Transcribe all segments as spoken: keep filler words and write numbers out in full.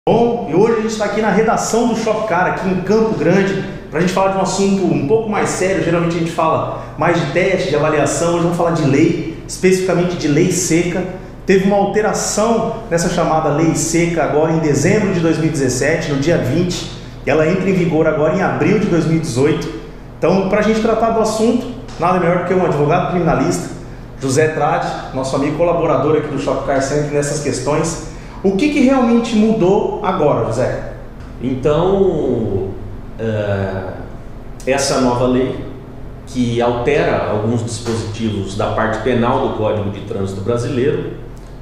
Bom, e hoje a gente está aqui na redação do Shopcar, aqui em Campo Grande, para a gente falar de um assunto um pouco mais sério. Geralmente a gente fala mais de teste, de avaliação. Hoje vamos falar de lei, especificamente de lei seca. Teve uma alteração nessa chamada lei seca agora em dezembro de dois mil e dezessete, no dia vinte. Ela entra em vigor agora em abril de dois mil e dezoito. Então, para a gente tratar do assunto, nada melhor do que um advogado criminalista, José Tradi, nosso amigo colaborador aqui do Shopcar sempre nessas questões. O que, que realmente mudou agora, José? Então, é, essa nova lei, que altera alguns dispositivos da parte penal do Código de Trânsito Brasileiro,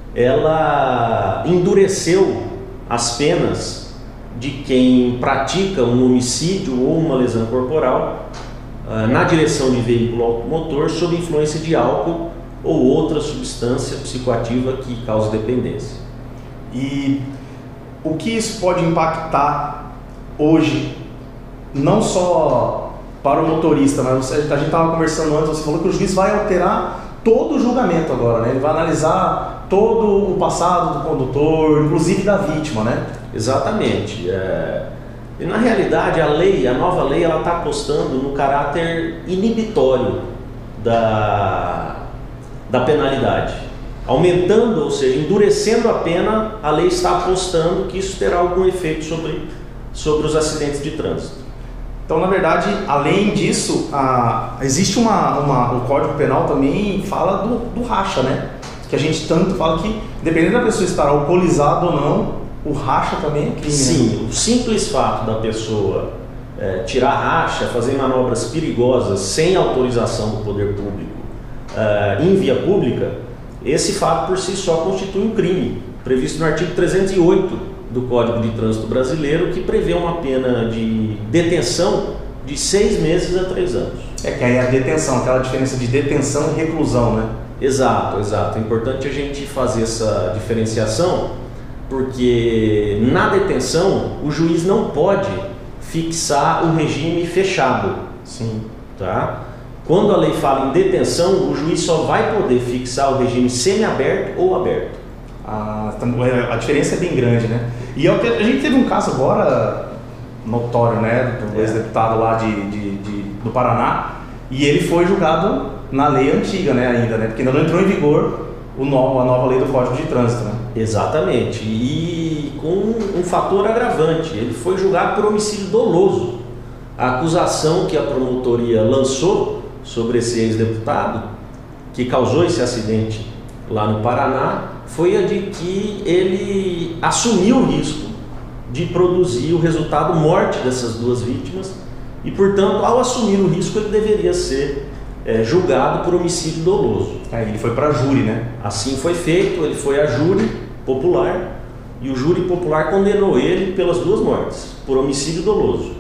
ela endureceu as penas de quem pratica um homicídio ou uma lesão corporal é, na direção de veículo automotor sob influência de álcool ou outra substância psicoativa que cause dependência. E o que isso pode impactar hoje, não só para o motorista, mas a gente estava conversando antes, você falou que o juiz vai alterar todo o julgamento agora, né? Ele vai analisar todo o passado do condutor, inclusive da vítima, né? Exatamente. É... E na realidade a lei, a nova lei, ela está apostando no caráter inibitório da, da penalidade. Aumentando, ou seja, endurecendo a pena, a lei está apostando que isso terá algum efeito sobre, sobre os acidentes de trânsito. Então, na verdade, além disso, a, existe uma, uma... O Código Penal também fala do, do racha, né? Que a gente tanto fala que, dependendo da pessoa estar alcoolizada ou não, o racha também é crime. Sim, o simples fato da pessoa é, tirar racha, fazer manobras perigosas sem autorização do poder público é, em via pública, esse fato por si só constitui um crime, previsto no artigo trezentos e oito do Código de Trânsito Brasileiro, que prevê uma pena de detenção de seis meses a três anos. É que aí é a detenção, aquela diferença de detenção e reclusão, né? Exato, exato. É importante a gente fazer essa diferenciação, porque na detenção o juiz não pode fixar o regime fechado. Sim. Tá? Quando a lei fala em detenção, o juiz só vai poder fixar o regime semiaberto ou aberto. A, a diferença é bem grande, né? E é o que a gente teve um caso agora notório, né? Do ex-deputado lá de, de, de, do Paraná, e ele foi julgado na lei antiga, né? Ainda, né? Porque ainda não entrou em vigor o novo, a nova lei do Código de Trânsito, né? Exatamente. E com um fator agravante, ele foi julgado por homicídio doloso. A acusação que a promotoria lançou sobre esse ex-deputado, que causou esse acidente lá no Paraná, foi a de que ele assumiu o risco de produzir o resultado morte dessas duas vítimas e, portanto, ao assumir o risco, ele deveria ser é, julgado por homicídio doloso. Aí ele foi para júri, né? Assim foi feito, ele foi a júri popular e o júri popular condenou ele pelas duas mortes, por homicídio doloso.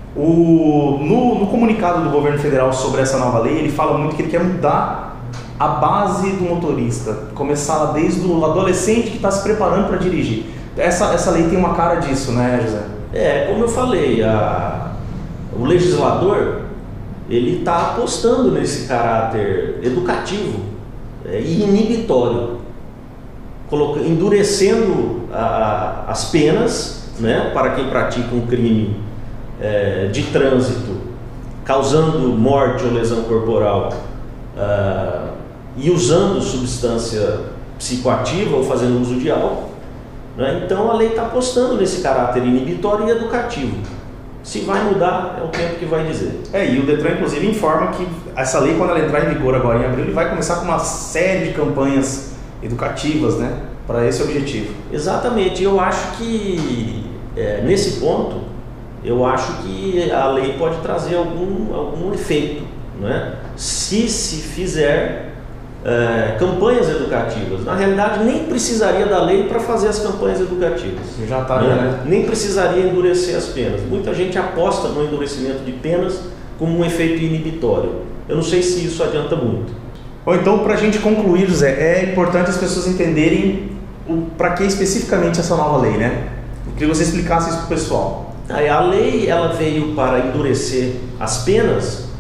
O, no, no comunicado do governo federal sobre essa nova lei, ele fala muito que ele quer mudar a base do motorista, começar desde o adolescente que está se preparando para dirigir. Essa, essa lei tem uma cara disso, né, José? É, como eu falei, a, o legislador ele está apostando nesse caráter educativo é, e inibitório, colocando, endurecendo a, as penas, né, para quem pratica um crime É, de trânsito, causando morte ou lesão corporal uh, e usando substância psicoativa ou fazendo uso de álcool, né? Então a lei está apostando nesse caráter inibitório e educativo. Se vai mudar, é o tempo que vai dizer. É, e o Detran inclusive informa que essa lei, quando ela entrar em vigor agora em abril, ele vai começar com uma série de campanhas educativas, né, para esse objetivo. Exatamente, eu acho que é, nesse ponto eu acho que a lei pode trazer algum, algum efeito, né? Se se fizer é, campanhas educativas. Na realidade, nem precisaria da lei para fazer as campanhas educativas. Já está, né? né? Nem precisaria endurecer as penas. Muita gente aposta no endurecimento de penas como um efeito inibitório. Eu não sei se isso adianta muito. Ou então, para a gente concluir, José, é importante as pessoas entenderem para que especificamente essa nova lei, né? Eu queria que você explicasse isso para o pessoal. A lei ela veio para endurecer as penas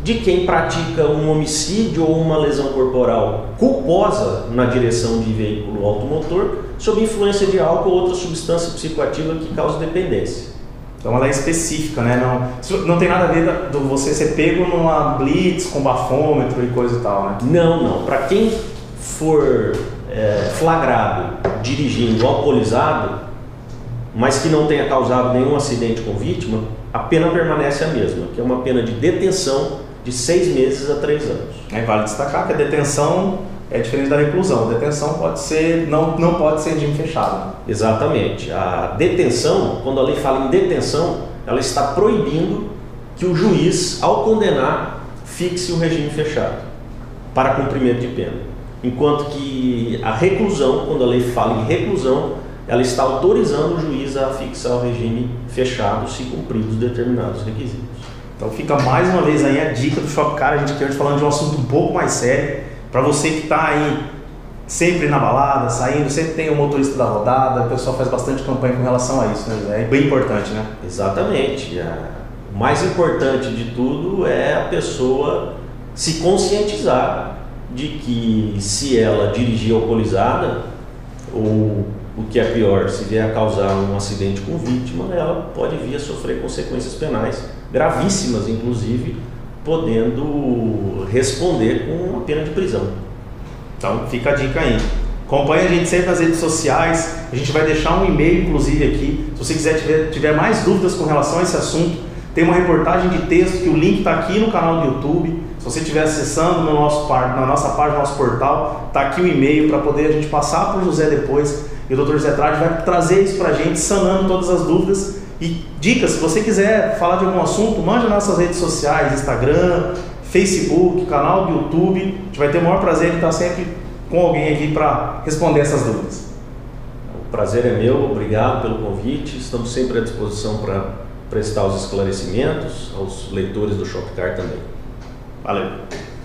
de quem pratica um homicídio ou uma lesão corporal culposa na direção de veículo automotor sob influência de álcool ou outra substância psicoativa que causa dependência. Então ela é específica, né? Não, não tem nada a ver do você ser pego numa blitz com bafômetro e coisa e tal, né? Não, não. Para quem for é, flagrado dirigindo alcoolizado, mas que não tenha causado nenhum acidente com vítima, a pena permanece a mesma, que é uma pena de detenção de seis meses a três anos. É, vale destacar que a detenção é diferente da reclusão. A detenção pode ser, não, não pode ser regime fechado. Exatamente. A detenção, quando a lei fala em detenção, ela está proibindo que o juiz, ao condenar, fixe o regime fechado para cumprimento de pena. Enquanto que a reclusão, quando a lei fala em reclusão, ela está autorizando o juiz a fixar o regime fechado se cumpridos determinados requisitos. Então fica mais uma vez aí a dica do Shopcar. A gente aqui hoje falando de um assunto um pouco mais sério. Para você que está aí sempre na balada, saindo, sempre tem o motorista da rodada, o pessoal faz bastante campanha com relação a isso, né, José? É bem importante, né? Exatamente. O mais importante de tudo é a pessoa se conscientizar de que se ela dirigir alcoolizada, ou o que é pior, se vier a causar um acidente com vítima, ela pode vir a sofrer consequências penais, gravíssimas inclusive, podendo responder com uma pena de prisão. Então fica a dica aí. Acompanhe a gente sempre nas redes sociais, a gente vai deixar um e-mail inclusive aqui, se você quiser tiver, tiver mais dúvidas com relação a esse assunto, tem uma reportagem de texto que o link está aqui no canal do YouTube. Se você estiver acessando no nosso, na nossa página, no nosso portal, está aqui o e-mail para poder a gente passar para o José depois, e o doutor José Trade vai trazer isso para a gente, sanando todas as dúvidas. E dicas, se você quiser falar de algum assunto, mande nas nossas redes sociais, Instagram, Facebook, canal do YouTube. A gente vai ter o maior prazer de estar sempre com alguém aqui para responder essas dúvidas. O prazer é meu, obrigado pelo convite. Estamos sempre à disposição para prestar os esclarecimentos aos leitores do Shopcar também. Valeu!